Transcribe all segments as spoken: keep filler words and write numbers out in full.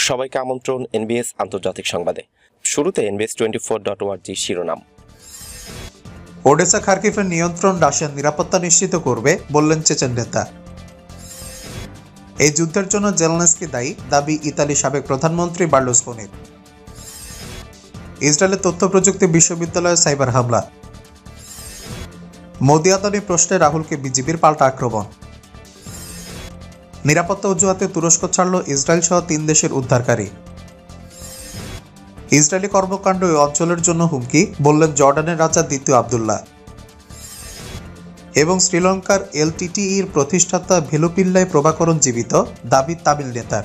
সবাইকে আমন্ত্রণ এনবিএস আন্তর্জাতিক সংবাদে। শুরুতে NBS twenty four dot ORG শিরোনাম। ওডেসা খার্কিভের নিয়ন্ত্রণ রাশিয়ার নিরাপত্তা নিশ্চিত করবে, বললেন চেচেন নেতা। এই যুদ্ধের জন্য জেলেনস্কি দায়ী, দাবি ইতালি সাবেক প্রধানমন্ত্রী বার্লুসকোনির। ইসরায়েলের তথ্য প্রযুক্তি বিশ্ববিদ্যালয়ে সাইবার হামলা। মোদি আদানি প্রশ্নে রাহুলকে বিজেপির পাল্টা আক্রমণ। নিরাপত্তা অজুহাতে তুরস্ক ছাড়ল ইসরায়েল সহ তিন দেশের উদ্ধারকারী। ইসরায়েলি কর্মকাণ্ড এই অঞ্চলের জন্য হুমকি, বললেন জর্ডানের রাজা দ্বিতীয় আবদুল্লাহ। এবং শ্রীলঙ্কার এলটিটিইর প্রতিষ্ঠাতা ভেলুপিল্লাই প্রভাকরণ জীবিত, দাবি তামিল নেতার।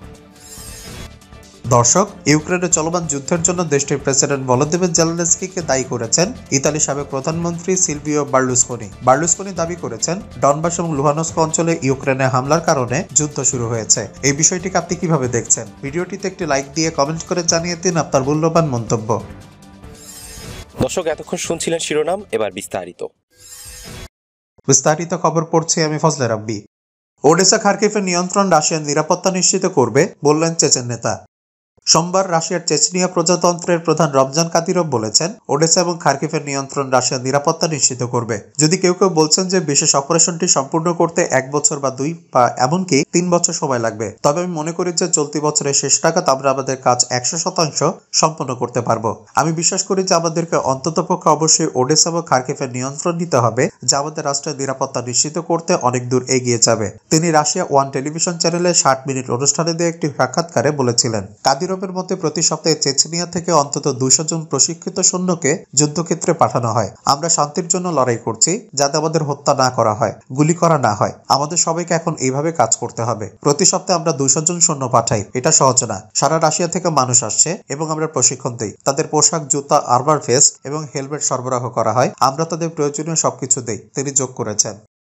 দর্শক, ইউক্রেনে চলমান যুদ্ধের জন্য দেশটির প্রেসিডেন্ট ভলোদিমির জেলেনস্কিকে দায়ী করেছেন ইতালি সাবেক প্রধানমন্ত্রী সিলভিও বার্লুসকোনি। বার্লুসকোনি দাবি করেছেন ডনবাস এবং লুহানস্ক অঞ্চলে ইউক্রেনে হামলার কারণে যুদ্ধ শুরু হয়েছে। এই বিষয়টিকে আপনি কিভাবে দেখছেন? ভিডিওটিতে একটি লাইক দিয়ে কমেন্ট করে জানিয়ে দিন আপনার মূল্যবান মন্তব্য। দর্শক, এতক্ষণ শুনছিলেন শিরোনাম, এবার বিস্তারিত বিস্তারিত খবর পড়ছি আমি ফজলে রাব্বি। ওডেসা খার্কিভের নিয়ন্ত্রণ রাশিয়ার নিরাপত্তা নিশ্চিত করবে, বললেন চেচেন নেতা। সোমবার রাশিয়ার চেচনিয়া প্রজাতন্ত্রের প্রধান রমজান কাদিরভ বলেছেন, ওডেসা এবং খার্কিভের নিয়ন্ত্রণ রাশিয়ার নিরাপত্তা নিশ্চিত করবে। যদি কেউ কেউ বলছেন যে বিশেষ অপারেশনটি সম্পূর্ণ করতে এক বছর বা দুই বা এমনকি তিন বছর সময় লাগবে, তবে আমি মনে করি যে চলতি বছরের শেষ নাগাদ আমরা আমাদের কাজ একশো শতাংশ সম্পন্ন করতে পারবো। আমি বিশ্বাস করি যে আমাদেরকে অন্ততপক্ষে অবশ্যই ওডেসা এবং খার্কিভের নিয়ন্ত্রণ নিতে হবে, যা আমাদের রাষ্ট্রের নিরাপত্তা নিশ্চিত করতে অনেক দূর এগিয়ে যাবে। তিনি রাশিয়া ওয়ান টেলিভিশন চ্যানেলে ষাট মিনিট অনুষ্ঠানে দিয়ে একটি সাক্ষাৎকারে বলেছিলেন। কাদিরভ এর মধ্যে প্রতি সপ্তাহে চেচনিয়া থেকে অন্তত দুইশো জন প্রশিক্ষিত সৈন্যকে যুদ্ধক্ষেত্রে পাঠানো হয়। আমরা শান্তির জন্য লড়াই করছি, যাতে আমাদের হত্যা না করা হয়, গুলি করা না হয়। আমাদের সবাইকে এখন এইভাবে কাজ করতে হবে। প্রতি সপ্তাহে আমরা দুইশো জন সৈন্য পাঠাই, এটা সহজ না। সারা রাশিয়া থেকে মানুষ আসছে এবং আমরা প্রশিক্ষণ দিই। তাদের পোশাক, জুতা, আর্মার ভেস্ট এবং হেলমেট সরবরাহ করা হয়। আমরা তাদের প্রয়োজনীয় সবকিছু দেই, তিনি যোগ করেছেন।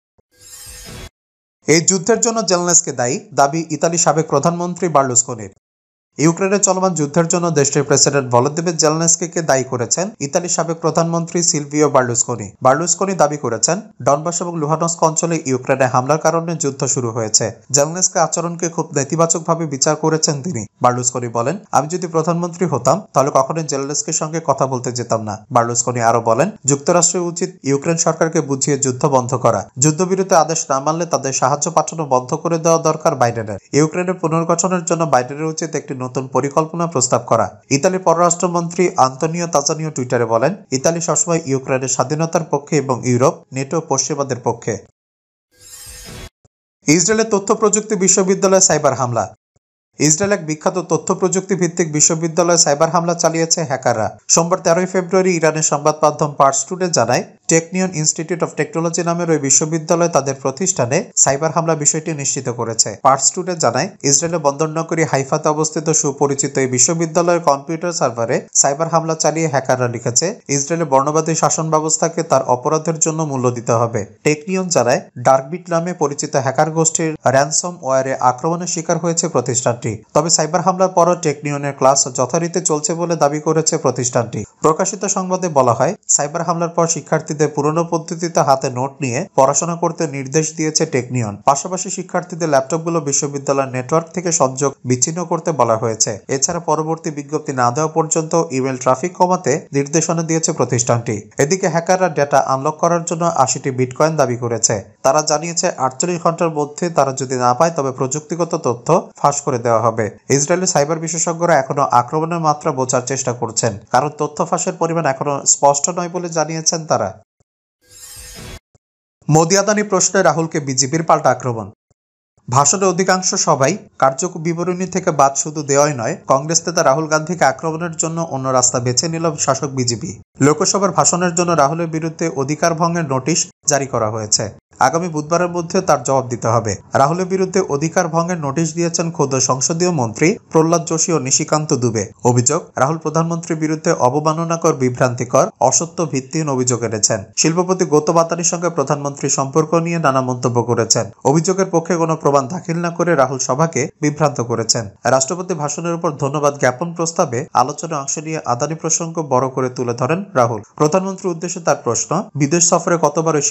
এই যুদ্ধের জন্য জেলেনস্কি দায়ী, দাবি ইতালি সাবেক প্রধানমন্ত্রী বার্লুসকোনির। ইউক্রেনে চলমান যুদ্ধের জন্য দেশটির প্রেসিডেন্ট ভলোদিমির জেলেনস্কিকে দায়ী করেছেন ইতালি সাবেক প্রধানমন্ত্রী সিলভিও বার্লুসকোনি। বার্লুসকোনি দাবি করেছেন, ডনবাস এবং লুহানস্ক অঞ্চলে ইউক্রেনে হামলার কারণে যুদ্ধ শুরু হয়েছে। জেলেনস্কি আচরণকে খুব নেতিবাচকভাবে বিচার করেছেন তিনি। বার্লুসকোনি বলেন, আমি যদি প্রধানমন্ত্রী হতাম তাহলে কখনোই জেলেনস্কির সঙ্গে কথা বলতে যেতাম না। বার্লুসকোনি আরো বলেন, যুক্তরাষ্ট্রের উচিত ইউক্রেন সরকারকে বুঝিয়ে যুদ্ধ বন্ধ করা। যুদ্ধবিরতি আদেশ না মানলে তাদের সাহায্য পাঠানো বন্ধ করে দেওয়া দরকার বাইডেনের। ইউক্রেনের পুনর্গঠনের জন্য বাইডেনের উচিত একটি নতুন পরিকল্পনা প্রস্তাব করা। ইতালির পররাষ্ট্রমন্ত্রী আন্তনিও তাজানিও টুইটারে বলেন, ইতালি সবসময় ইউক্রেনের স্বাধীনতার পক্ষে এবং ইউরোপ, নেটো, পশ্চিমাদের পক্ষে। ইসরায়েলের তথ্য প্রযুক্তি বিশ্ববিদ্যালয়ে সাইবার হামলা। ইসরায়েল এক বিখ্যাত তথ্য প্রযুক্তি ভিত্তিক বিশ্ববিদ্যালয়ে সাইবার হামলা চালিয়েছে হ্যাকাররা। সোমবার তেরোই ফেব্রুয়ারি ইরানের সংবাদ মাধ্যম পার্স টুডে জানায়, টেকনিয়ন ইনস্টিটিউট অফ টেকনোলজি নামের ওই বিশ্ববিদ্যালয় তাদের প্রতিষ্ঠানে সাইবার হামলা বিষয়টি নিশ্চিত করেছে। পার্স টুডে জানায়, ইসরায়েলের বন্দরনগরী হাইফাতে অবস্থিত সুপরিচিত এই বিশ্ববিদ্যালয়ের কম্পিউটার সার্ভারে সাইবার হামলা চালিয়ে হ্যাকাররা লিখেছে, ইসরায়েলের বর্ণবাদী শাসন ব্যবস্থাকে তার অপরাধের জন্য মূল্য দিতে হবে। টেকনিয়ন জানায়, ডার্কবিট নামে পরিচিত হ্যাকার গোষ্ঠীর র্যানসম ওয়্যারে আক্রমণের শিকার হয়েছে প্রতিষ্ঠানটি। তবে সাইবার হামলার পরও টেকনিয়নের ক্লাস যথারীতি চলছে বলে দাবি করেছে প্রতিষ্ঠানটি। প্রকাশিত সংবাদে বলা হয়, সাইবার হামলার পর শিক্ষার্থীদের পুরনো পদ্ধতিতে হাতে নোট নিয়ে পড়াশোনা করতে নির্দেশ দিয়েছে টেকনিয়ন। পাশাপাশি শিক্ষার্থীদের ল্যাপটপগুলো বিশ্ববিদ্যালয়ের নেটওয়ার্ক থেকে সংযোগ বিচ্ছিন্ন করতে বলা হয়েছে। এছাড়া পরবর্তী বিজ্ঞপ্তি না দেওয়া পর্যন্ত ইমেল ট্রাফিক কমাতে নির্দেশনা দিয়েছে প্রতিষ্ঠানটি। এদিকে হ্যাকাররা ডেটা আনলক করার জন্য আশিটি বিটকয়েন দাবি করেছে। তারা জানিয়েছে, আটচল্লিশ ঘন্টার মধ্যে তারা যদি না পায় তবে প্রযুক্তিগত তথ্য ফাঁস করে দেওয়া হবে। ইসরায়েলের সাইবার বিশেষজ্ঞরা এখনো আক্রমণের মাত্রা বোঝার চেষ্টা করছেন, কারণ তথ্য ফাঁসের পরিমাণ এখনো স্পষ্ট নয় বলে জানিয়েছেন তারা। মোদি আদানি প্রশ্নে রাহুলকে বিজেপির পাল্টা আক্রমণ। ভাষণে অধিকাংশ সবাই কার্য বিবরণী থেকে বাদ শুধু দেওয়াই নয়, কংগ্রেস নেতা রাহুল গান্ধীকে আক্রমণের জন্য অন্য রাস্তা বেছে নিল শাসক বিজেপি। লোকসভার ভাষণের জন্য রাহুলের বিরুদ্ধে অধিকার ভঙ্গের নোটিশ জারি করা হয়েছে। আগামী বুধবারের মধ্যে তার জবাব দিতে হবে। রাহুলের বিরুদ্ধে অধিকার ভঙ্গের নোটিশ দিয়েছেন খোদ সংসদীয় মন্ত্রী প্রহ্লাদ যোশী ও নিশিকান্ত দুবে। অভিযোগ, রাহুল প্রধানমন্ত্রীর বিরুদ্ধে অবমাননাকর, বিভ্রান্তিকর, অসত্য ভিত্তিহীন অভিযোগ এনেছেন। শিল্পপতি গৌতম আদানির সঙ্গে প্রধানমন্ত্রী সম্পর্ক নিয়ে নানা মন্তব্য করেছেন। অভিযোগের পক্ষে কোনো প্রমাণ দাখিল না করে রাহুল সভাকে বিভ্রান্ত করেছেন। রাষ্ট্রপতি ভাষণের উপর ধন্যবাদ জ্ঞাপন প্রস্তাবে আলোচনায় অংশ নিয়ে আদানি প্রসঙ্গ বড় করে তুলে ধরেন রাহুল। প্রধানমন্ত্রীর উদ্দেশ্যে তার প্রশ্ন, বিদেশ সফরে কতবার ওই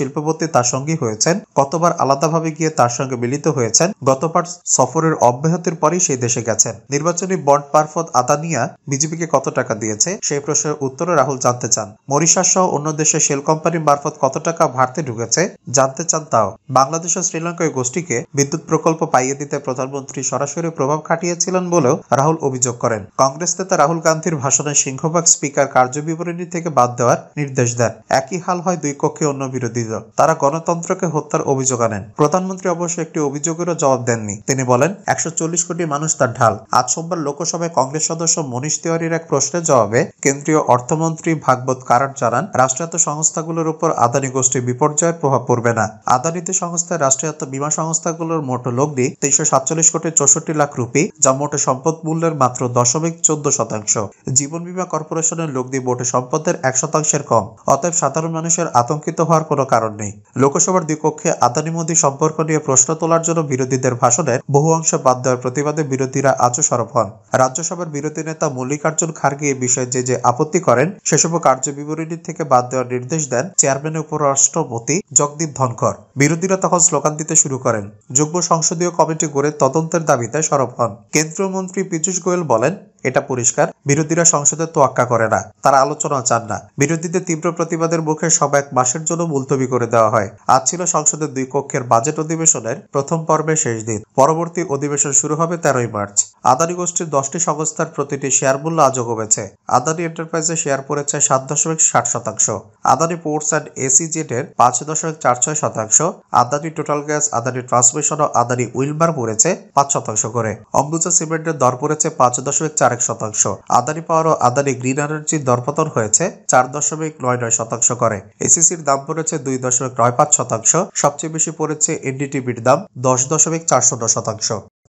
শিল্পপতি তার সঙ্গী হয়েছেন, কতবার আলাদাভাবে গিয়ে তার সঙ্গে মিলিত হয়েছেন, গতবার সফরের অব্যাহতির পরই সেই দেশে গেছেন। নির্বাচনী বন্ড মারফত আদানিয়া বিজেপিকে কত টাকা দিয়েছে সেই প্রশ্নের উত্তরে রাহুল জানতে চান। মরিশাস সহ অন্য দেশের শেল কোম্পানি মারফত কত টাকা ভারতে ঢুকেছে জানতে চান তাও। বাংলাদেশ ও শ্রীলঙ্কায় গোষ্ঠীকে বিদ্যুৎ প্রকল্প পাইয়ে দিতে প্রধানমন্ত্রী সরাসরি প্রভাব খাটিয়েছিলেন বলেও রাহুল অভিযোগ করেন। কংগ্রেস নেতা রাহুল গান্ধীর ভাষণে সিংহভাগ স্পিকার কার্যবিবরণী থেকে বাদ দেওয়ার নির্দেশ দেন। একই হাল হয় দুই কক্ষে অন্য বিরোধীদের, তারা গণতন্ত্রকে হত্যার অভিযোগ আনেন। প্রধানমন্ত্রী অবশ্য একটি অভিযোগেরও জবাব দেননি। তিনি বলেন, একশো চল্লিশ কোটি মানুষ তার ঢাল। আজ সোমবার লোকসভায় কংগ্রেস সদস্য মনীষ তিওয়ারির এক প্রশ্নের জবাবে কেন্দ্রীয় অর্থমন্ত্রী ভাগবত কারাট জানান, রাষ্ট্রায়ত্ত সংস্থাগুলোর উপর আদানি গোষ্ঠীর বিপর্যয়ের প্রভাব পড়বে না। আদানিতে সংস্থায় রাষ্ট্রায়ত্ত বীমা সংস্থাগুলোর মোট লগ্নি তিনশো সাতচল্লিশ কোটি চৌষট্টি লাখ রুপি, যা মোটে সম্পদ মূল্যের মাত্র দশমিক চোদ্দ শতাংশ। জীবন বীমা কর্পোরেশনের লগ্নি মোটে সম্পদের এক শতাংশের কম। অতএব সাধারণ মানুষের আতঙ্কিত হওয়ার কোনো কারণ নেই। লোকসভার দুই কক্ষে আদানি মোদি সম্পর্ক নিয়ে প্রশ্ন তোলার জন্য বিরোধীদের ভাষণের বহু অংশ বাদ দেওয়ার প্রতিবাদে বিরোধীরা আজও সরব হন। রাজ্যসভার বিরোধী নেতা মল্লিকার্জুন খার্গে এই বিষয়ে যে যে আপত্তি করেন সেসব কার্যবিবরণী থেকে বাদ দেওয়ার নির্দেশ দেন চেয়ারম্যান উপরাষ্ট্রপতি জগদীপ ধনখড়। বিরোধীরা তখন স্লোগান দিতে শুরু করেন। যুগ্ম সংসদীয় কমিটি গড়ে তদন্তের দাবিতে সরব হন। কেন্দ্রীয় মন্ত্রী পীযূষ গোয়েল বলেন, এটা পরিষ্কার, বিরোধীরা সংসদে তোয়াক্কা করে না, তারা আলোচনা চান না। বিরোধীদের তীব্র প্রতিবাদের মুখে সব এক মাসের জন্য মুলতবি করে দেওয়া হয়। আজ ছিল সংসদের দুই কক্ষের বাজেট অধিবেশনের প্রথম পর্বের শেষ দিন। পরবর্তী অধিবেশন শুরু হবে তেরোই মার্চ। আদানি গোষ্ঠীর দশটি সংস্থার প্রতিটি শেয়ার মূল্য আজও কমেছে। আদানি এন্টারপ্রাইজের শেয়ার পড়েছে সাত দশমিক ষাট শতাংশ, আদানি পোর্টস অ্যান্ড এসি জেটের পাঁচ দশমিক চার ছয় শতাংশ, Adani total gas, Adani transmission ও আদানি উইলমার পড়েছে পাঁচ শতাংশ করে। অম্বুজা সিমেন্টের দর পড়েছে পাঁচ দশমিক চার এক শতাংশ। আদানি পাওয়ার ও আদানি গ্রিন এনার্জির দরপতন হয়েছে চার দশমিক নয় নয় শতাংশ করে। এসিসির দাম পড়েছে দুই দশমিক নয় পাঁচ শতাংশ। সবচেয়ে বেশি পড়েছে এনডিটিভির দাম দশ দশমিক চার শূন্য শতাংশ।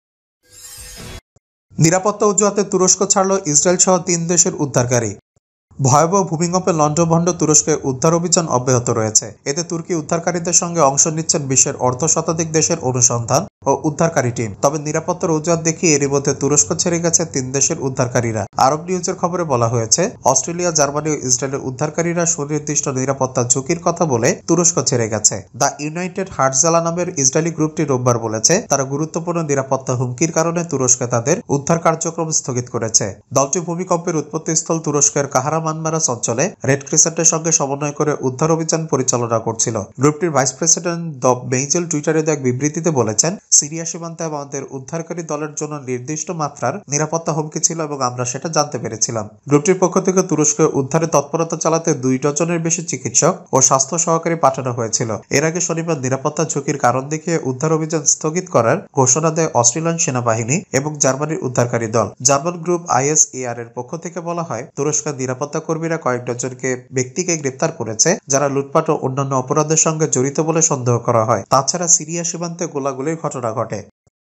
নিরাপত্তা অজুহাতে তুরস্ক ছাড়ল ইসরায়েল সহ তিন দেশের উদ্ধারকারী। ভয়াবহ ভূমিকম্পে লণ্ডভণ্ড তুরস্কের উদ্ধার অভিযান অব্যাহত রয়েছে। এতে তুর্কি উদ্ধারকারীদের সঙ্গে অংশ নিচ্ছেন বিশ্বের অর্ধ শতাধিক দেশের অনুসন্ধান ও উদ্ধারকারী টিম। তবে নিরাপত্তার অজুহাত দেখিয়ে এরই মধ্যে তুরস্ক ছেড়ে গেছে তিন দেশের উদ্ধারকারীরা। আরব নিউজের খবরে বলা হয়েছে, অস্ট্রেলিয়া, জার্মানি ও ইসরায়েলের উদ্ধারকারীরা সুনির্দিষ্ট নিরাপত্তা ঝুঁকির কথা বলে তুরস্ক ছেড়ে গেছে। দ্য ইউনাইটেড হার্টজালা নামের ইসরায়েলি গ্রুপটি রোববার বলেছে, তারা গুরুত্বপূর্ণ নিরাপত্তা হুমকির কারণে তুরস্কে তাদের উদ্ধার কার্যক্রম স্থগিত করেছে। দলটি ভূমিকম্পের উৎপত্তিস্থল তুরস্কের কাহারামানমারাস অঞ্চলে রেড ক্রিসেন্টের সঙ্গে সমন্বয় করে উদ্ধার অভিযান পরিচালনা করছিল। গ্রুপটির ভাইস প্রেসিডেন্ট দ মেইজেল টুইটারে এক বিবৃতিতে বলেছেন, সিরিয়া সীমান্তে আমাদের উদ্ধারকারী দলের জন্য নির্দিষ্ট মাত্রার নিরাপত্তা হুমকি ছিল এবং আমরা সেটা জানতে পেরেছিলাম। গ্রুপটির পক্ষ থেকে তুরস্কে উদ্ধারে তৎপরতা চালাতে দুই ডজনের বেশি চিকিৎসক ও স্বাস্থ্য সহকারী পাঠানো হয়েছিল। এর আগে শনিবার নিরাপত্তা ঝুঁকির কারণ দেখিয়ে উদ্ধার অভিযান স্থগিত করার ঘোষণা দেয় অস্ট্রেলিয়ান সেনাবাহিনী এবং জার্মানির উদ্ধারকারী দল। জার্মান গ্রুপ আইএসএআর এর পক্ষ থেকে বলা হয়, তুরস্কের নিরাপত্তা কর্মীরা কয়েক ডজনকে ব্যক্তিকে গ্রেপ্তার করেছে যারা লুটপাট ও অন্যান্য অপরাধের সঙ্গে জড়িত বলে সন্দেহ করা হয়। তাছাড়া সিরিয়া সীমান্তে গোলাগুলির ঘটনা ঘটে।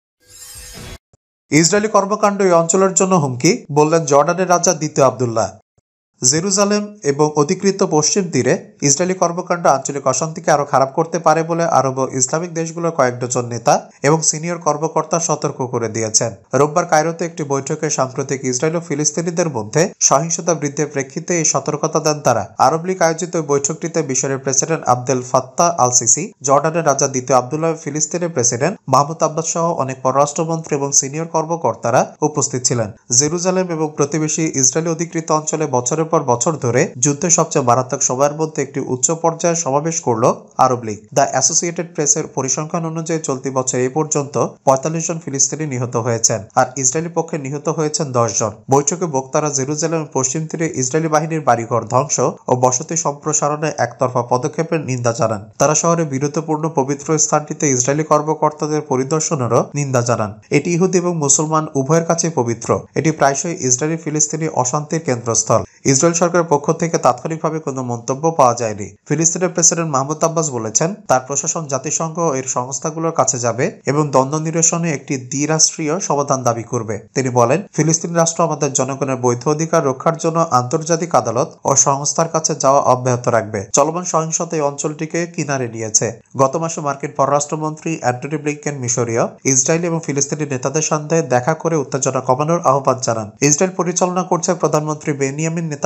ইসরায়েলি কর্মকাণ্ড এই অঞ্চলের জন্য হুমকি, বললেন জর্ডানের রাজা দ্বিতীয় আব্দুল্লাহ। জেরুজালেম এবং অধিকৃত পশ্চিম তীরে ইসরায়েলি কর্মকাণ্ড আঞ্চলিক অশান্তিকে আরো খারাপ করতে পারে বলে আরব ও ইসলামিক দেশগুলোর কয়েক ডজন নেতা এবং সিনিয়র কর্মকর্তা সতর্ক করে দিয়েছেন। রোববার কায়রোতে একটি বৈঠকে সাম্প্রতিক ইসরায়েল ও ফিলিস্তিনিদের মধ্যে সহিংসতা বৃদ্ধির প্রেক্ষিতে এই সতর্কতা দেন তারা। আরব লীগ আয়োজিত বৈঠকটিতে মিশরের president Abdel Fattah Al Sisi, জর্ডানের রাজা দ্বিতীয় আব্দুল্লাহ, ফিলিস্তিনের প্রেসিডেন্ট মাহমুদ আব্বাস সহ অনেক পররাষ্ট্রমন্ত্রী এবং সিনিয়র কর্মকর্তারা উপস্থিত ছিলেন। জেরুজালেম এবং প্রতিবেশী ইসরায়েলি অধিকৃত অঞ্চলে বছরের পর বছর ধরে যুদ্ধের সবচেয়ে মারাত্মক সময়ের মধ্যে একটি উচ্চ পর্যায়ের সমাবেশ করল আরব লীগ। দ্য অ্যাসোসিয়েটেড প্রেসের পরিসংখ্যান অনুযায়ী চলতি বছর এই পর্যন্ত পঁয়তাল্লিশ জন ফিলিস্তিনি নিহত হয়েছেন, আর ইসরায়েলি পক্ষে নিহত হয়েছেন দশ জন। বৈঠকে বক্তারা জেরুজালেম পশ্চিম তীরে ইসরায়েলি বাহিনীর বাড়িঘর ধ্বংস ও বসতি সম্প্রসারণে একতরফা পদক্ষেপের নিন্দা জানান। তারা শহরে বীরত্বপূর্ণ পবিত্র স্থানটিতে ইসরায়েলি কর্মকর্তাদের পরিদর্শনেরও নিন্দা জানান। এটি ইহুদি এবং মুসলমান উভয়ের কাছে পবিত্র। এটি প্রায়শই ইসরায়েলি ফিলিস্তিনি অশান্তির কেন্দ্রস্থল। ইসরায়েল সরকারের পক্ষ থেকে তাৎক্ষণিকভাবে কোনো মন্তব্য পাওয়া যায়নি। ফিলিস্তিনের প্রেসিডেন্ট মাহমুদ আব্বাস বলেছেন, তার প্রশাসন জাতিসংঘ ও এর সংস্থাগুলোর কাছে যাবে এবং দ্বন্দ্ব নিরসনে একটি দ্বিরাষ্ট্রীয় সমাধান দাবি করবে। তিনি বলেন, ফিলিস্তিন রাষ্ট্র আমাদের জনগণের বৈধ অধিকার রক্ষার জন্য আন্তর্জাতিক আদালত ও সংস্থার কাছে যাওয়া অব্যাহত রাখবে। চলমান সহিংসতা এই অঞ্চলটিকে কিনারে নিয়েছে। গত মাসে মার্কিন পররাষ্ট্রমন্ত্রী অ্যান্টনি ব্লিংকেন মিশরীয়, ইসরায়েল এবং ফিলিস্তিনি নেতাদের সঙ্গে দেখা করে উত্তেজনা কমানোর আহ্বান জানান। ইসরায়েল পরিচালনা করছে প্রধানমন্ত্রী বেনিয়ামিন নেতানিয়াহু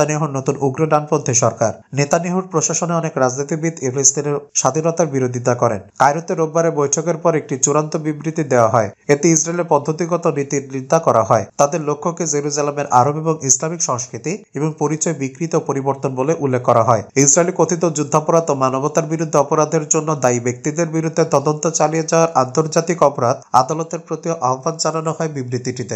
নেতানিয়াহুর নতুন উগ্র ডানপন্থী সরকার। নেতানিয়াহুর প্রশাসনে অনেক রাজনীতিবিদ ফিলিস্তিনের স্বাধীনতার বিরোধিতা করেন। কায়রোতে রোববারে বৈঠকের পর একটি চূড়ান্ত বিবৃতি দেওয়া হয়। এতে ইসরায়েলের পদ্ধতিগত নীতির নিন্দা করা হয়। তাদের লক্ষ্যকে জেরুজালেমের আরব এবং ইসলামিক সংস্কৃতি এবং পরিচয় বিকৃত পরিবর্তন বলে উল্লেখ করা হয়। ইসরায়েলি কথিত যুদ্ধাপরাধ ও মানবতার বিরুদ্ধে অপরাধের জন্য দায়ী ব্যক্তিদের বিরুদ্ধে তদন্ত চালিয়ে যাওয়ার আন্তর্জাতিক অপরাধ আদালতের প্রতি আহ্বান জানানো হয় বিবৃতিটিতে।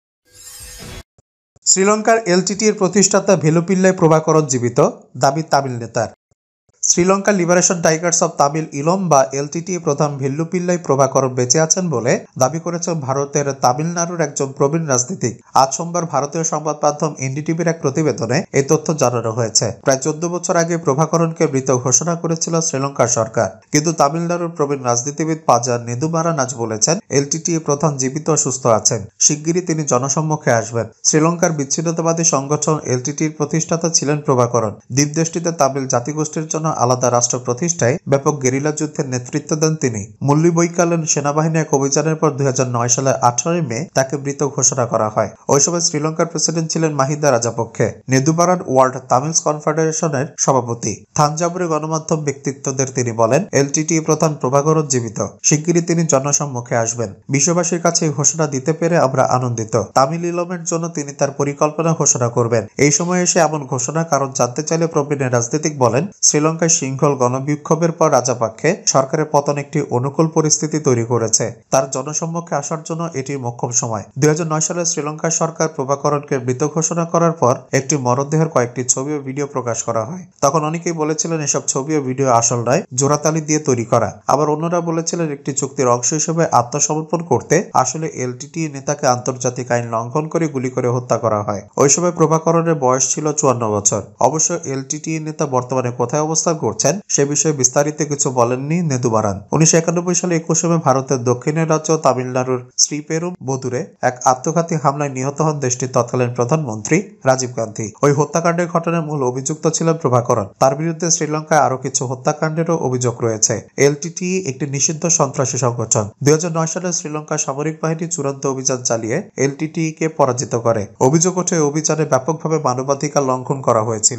শ্রীলঙ্কার এলটিটি এর প্রতিষ্ঠাতা ভেলুপিল্লাই প্রভাকরণ জীবিত, দাবি তামিল নেতার। Sri Lanka liberation tigers of Tamil Eelam বা এলটিটি প্রধান ভেল্লুপিল্লাই প্রভাকরণ বেঁচে আছেন বলে দাবি করেছেন ভারতের তামিলনাড়ুর একজন প্রবীণ রাজনীতিক। আজ সোমবার ভারতীয় সংবাদ মাধ্যম এনডিটিভির এক প্রতিবেদনে এই তথ্য জানানো হয়েছে। প্রায় চোদ্দ বছর আগে প্রভাকরণকে মৃত ঘোষণা করেছিল শ্রীলঙ্কার সরকার, কিন্তু তামিলনাড়ুর প্রবীণ রাজনীতিবিদ পাজা নেদুমারান আজ বলেছেন এলটিটি প্রধান জীবিত ও সুস্থ আছেন। শিগগিরই তিনি জনসম্মুখে আসবেন। শ্রীলঙ্কার বিচ্ছিন্নতাবাদী সংগঠন এলটিটির প্রতিষ্ঠাতা ছিলেন প্রভাকরণ। দ্বীপদেশটিতে তামিল জাতিগোষ্ঠীর জন্য আলাদা রাষ্ট্র প্রতিষ্ঠায় ব্যাপক গেরিলা যুদ্ধের নেতৃত্ব দেন তিনি। মুল্লিবৈকালীন সেনাবাহিনী এক অভিযানের পর দুই হাজার নয় সালের আঠারোই মে তাকে মৃত ঘোষণা করা হয়। ওই সময় শ্রীলঙ্কার প্রেসিডেন্ট ছিলেন মাহিন্দা রাজাপক্ষে। নেদুমারান ওয়ার্ল্ড তামিলস কনফেডারেশনের সভাপতি। থানজাভুরে গণমাধ্যম ব্যক্তিত্বদের তিনি বলেন এলটিটি প্রধান প্রভাকরণ জীবিত, শিগগিরই তিনি জনসম্মুখে আসবেন। বিশ্ববাসীর কাছে এই ঘোষণা দিতে পেরে আমরা আনন্দিত। তামিল ইলমের জন্য তিনি তার পরিকল্পনা ঘোষণা করবেন। এই সময় এসে এমন ঘোষণা কারণ জানতে চাইলে প্রবীণ রাজনীতিক বলেন শ্রীলঙ্কায় শৃঙ্খল গণবিক্ষোভের পর রাজাপক্ষে সরকারের পতন একটি অনুকূল পরিস্থিতি তৈরি করেছে। তার জনসম্মুখে আসার জন্য এটি মোক্ষম সময়। দুই হাজার নয় সালে শ্রীলঙ্কার সরকার প্রভাকরণকে মৃত ঘোষণা করার পর একটি মরদেহের কয়েকটি ছবি ও ভিডিও প্রকাশ করা হয়। তখন অনেকেই বলেছিলেন এসব ছবি ও ভিডিও আসল নয়, জোড়াতালি দিয়ে তৈরি করা। আবার অন্যরা বলেছিলেন একটি চুক্তির অংশ হিসেবে আত্মসমর্পণ করতে আসলে এলটিটি নেতাকে আন্তর্জাতিক আইন লঙ্ঘন করে গুলি করে হত্যা করা হয়। ওই সময় প্রভাকরণের বয়স ছিল চুয়ান্ন বছর। অবশ্য এলটিটি নেতা বর্তমানে কোথায় অবস্থান করছেন সে বিষয়ে বিস্তারিত কিছু বলেননি নেদুমারান। উনিশশো একানব্বই সালে একুশে মে ভারতের দক্ষিণের রাজ্য তামিলনাড়ুর শ্রীপেরুম বদুরে এক আত্মঘাতী হামলায় নিহত হন দেশটির তৎকালীন প্রধানমন্ত্রী রাজীব গান্ধী। ওই হত্যাকাণ্ডের ঘটনার মূল অভিযুক্ত ছিলেন প্রভাকরণ। তার বিরুদ্ধে শ্রীলঙ্কায় আরো কিছু হত্যাকাণ্ডেরও অভিযোগ রয়েছে। এলটিটি একটি নিষিদ্ধ সন্ত্রাসী সংগঠন। দুই হাজার নয় সালে শ্রীলঙ্কার সামরিক বাহিনী চূড়ান্ত অভিযান চালিয়ে এলটিটি কে পরাজিত করে। অভিযোগ ওঠে অভিযানে ব্যাপকভাবে মানবাধিকার লঙ্ঘন করা হয়েছিল।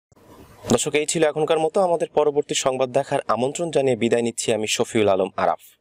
দর্শক, এই ছিল এখনকার মতো। আমাদের পরবর্তী সংবাদ দেখার আমন্ত্রণ জানিয়ে বিদায় নিচ্ছি আমি শফিউল আলম আরাফ।